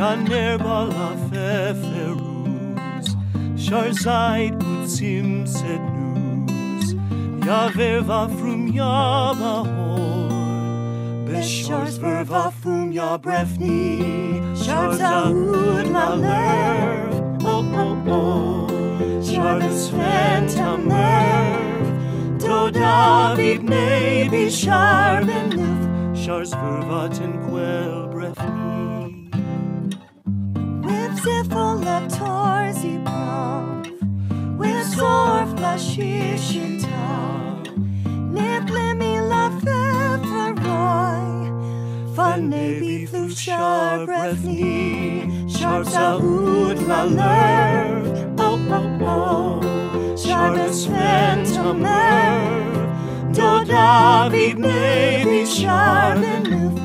Nerba la feferus, Sharzait ut simset nus, Ja verva frum ja bahor, Beshars verva frum ja brefni, Sharza ud la lerv, Shardas fenta merv, Do David nebi sharben luf, Shars verva ten quel brefni. Ziffel la torzi brav, with sorf la shishita, Niblimi la feferoi, Van nebi thuf shar brefni, Shar zaud la lerv, Shar des fenta merv, Do David nebi sharben luf,